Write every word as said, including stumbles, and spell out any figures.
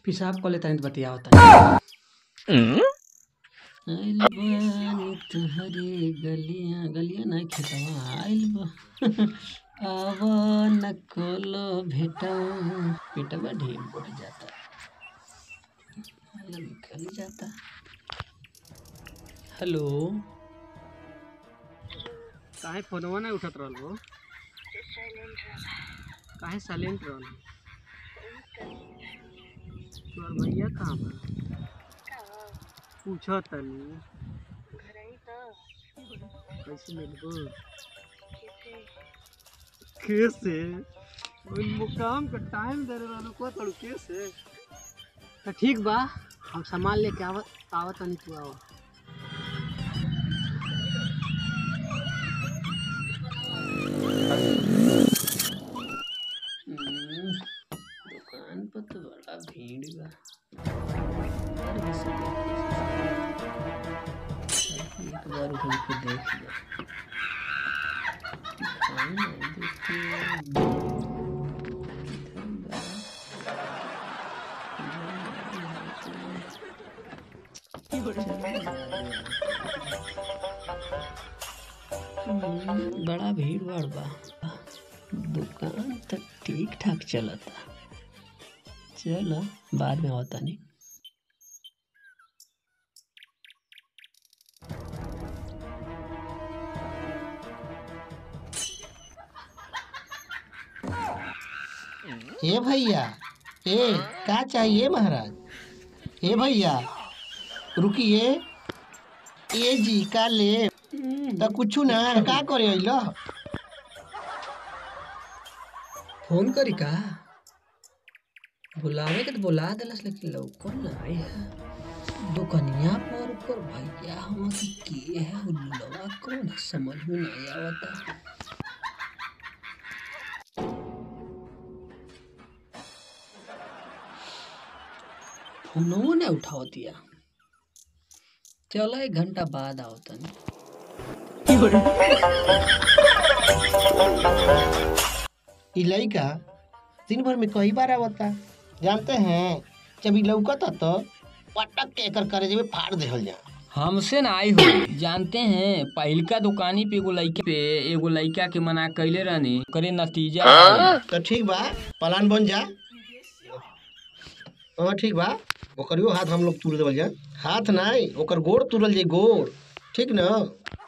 पेशाब कर लेता तो बतिया होता आइल बानी तुहरे गलियां गलियां ना खेतवा आइल बा आवा न कोलो भेटवा पेटवा ढेर बढ़ जाता निकल जाता। हेलो काहे फोनवा ना उठत रहल हो? काहे साइलेंट रहल? तोर भैया कहाँ बा? पूछो तनी कैसे मिलबो? कैसे मुकाम का टाइम दे रहलो को तड़ू कैसे? तो ठीक बा हम सामान लेके आवत आवत तनी तू आओ। दुकान पर तो बड़ा भीड़ बा। एक बार उधर को देख लो। बड़ा भीड़ भाड़ बा। दुकान तो ठीक ठाक चलता। चलो बाद में होता नहीं। ए भैया ए क्या चाहिए महाराज? ए भैया रुकिए। ए जी का ले तो कुछ ना का करे अइलो? फोन करी का बुलावे के तो बुला दिलस लेकिन लौकल ना आई है दुकनिया पर कर भैया हम के है उल्लवा कौन है समझ में नहीं आवता। फोनो ने उठाओ दिया। चलो एक घंटा बाद आओ तनी। ई लड़का दिन भर में कई बार आवता जानते हैं। जब ई लौकता तो पटक के एकर करे जेबे फाड़ देहल जा। हमसे ना आई हो जानते हैं पहिलका दुकानी पे एगो लड़का पे एगो लड़का के मना कैले रहनी करे नतीजा तो ठीक बा प्लान बन जा। हाँ ठीक बा ओकरियो हाथ हम लोग तुर देवल जा। हाथ नहीं ओकर गोड़ तुरल जाई गोड़ ठीक ना।